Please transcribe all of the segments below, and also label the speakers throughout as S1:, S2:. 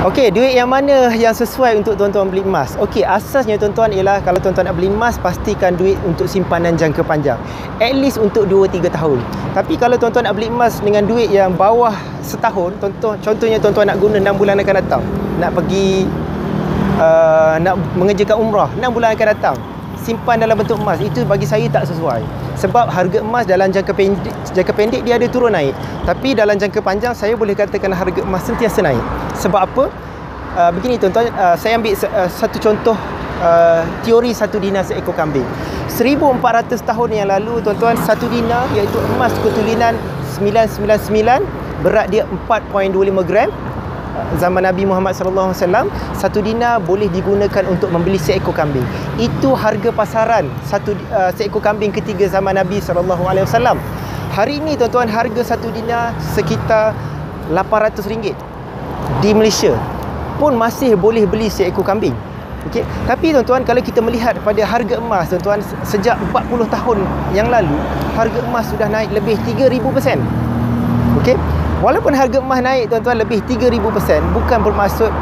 S1: Okey, duit yang mana yang sesuai untuk tuan-tuan beli emas? Okey, asasnya tuan-tuan ialah kalau tuan-tuan nak beli emas, pastikan duit untuk simpanan jangka panjang. At least untuk 2-3 tahun. Tapi kalau tuan-tuan nak beli emas dengan duit yang bawah setahun, contohnya tuan-tuan nak guna 6 bulan akan datang. Nak pergi nak mengerjakan umrah 6 bulan akan datang. Simpan dalam bentuk emas, itu bagi saya tak sesuai. Sebab harga emas dalam jangka pendek dia ada turun naik. Tapi dalam jangka panjang saya boleh katakan harga emas sentiasa naik. Sebab apa? Begini tuan-tuan, saya ambil satu contoh teori satu dinar seekor kambing. 1400 tahun yang lalu tuan-tuan, satu dinar iaitu emas kutulinan 999, berat dia 4.25 gram. Zaman Nabi Muhammad SAW, satu dinar boleh digunakan untuk membeli seekor kambing. Itu harga pasaran seekor kambing ketiga zaman Nabi SAW. Hari ini tuan-tuan, harga satu dinar sekitar RM800 di Malaysia pun masih boleh beli seekor kambing. Okey, tapi tuan-tuan, kalau kita melihat pada harga emas tuan-tuan, sejak 40 tahun yang lalu harga emas sudah naik lebih 3000%. Okey, walaupun harga emas naik tuan-tuan lebih 3000%, bukan bermaksud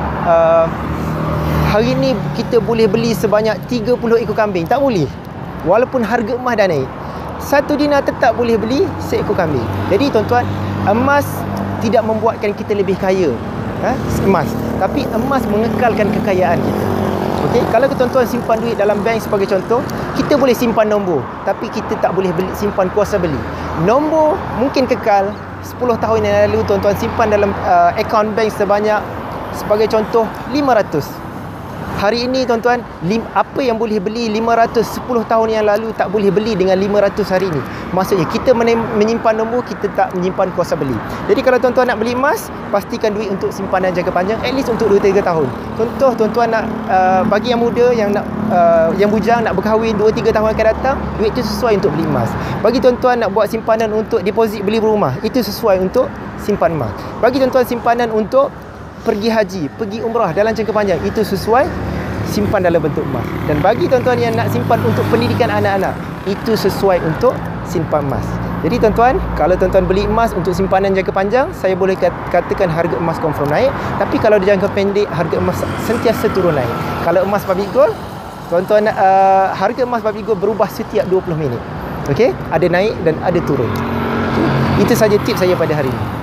S1: hari ni kita boleh beli sebanyak 30 ekor kambing. Tak boleh. Walaupun harga emas dah naik, satu dinar tetap boleh beli seekor kambing. Jadi tuan-tuan, emas tidak membuatkan kita lebih kaya, emas, tapi emas mengekalkan kekayaan kita. Okey, kalau tuan-tuan simpan duit dalam bank sebagai contoh, kita boleh simpan nombor, tapi kita tak boleh simpan kuasa beli. Nombor mungkin kekal. 10 tahun yang lalu tuan-tuan simpan dalam akaun bank sebagai contoh 500. Hari ini tuan-tuan, apa yang boleh beli 500 10 tahun yang lalu tak boleh beli dengan 500 hari ini. Maksudnya kita menyimpan nombor, kita tak menyimpan kuasa beli. Jadi kalau tuan-tuan nak beli emas, pastikan duit untuk simpanan jangka panjang, at least untuk 2-3 tahun. Contoh tuan-tuan nak bagi yang muda yang nak yang bujang nak berkahwin 2-3 tahun akan datang, duit itu sesuai untuk beli emas. Bagi tuan-tuan nak buat simpanan untuk deposit beli rumah, itu sesuai untuk simpan emas. Bagi tuan-tuan simpanan untuk pergi haji, pergi umrah dalam jangka panjang, itu sesuai simpan dalam bentuk emas. Dan bagi tuan-tuan yang nak simpan untuk pendidikan anak-anak, itu sesuai untuk simpan emas. Jadi tuan-tuan, kalau tuan-tuan beli emas untuk simpanan jangka panjang, saya boleh katakan harga emas confirm naik. Tapi kalau di jangka pendek, harga emas sentiasa turun naik. Kalau emas babi gold, tuan-tuan, harga emas babi gold berubah setiap 20 minit. Okey, ada naik dan ada turun. Okay? Itu saja tips saya pada hari ini.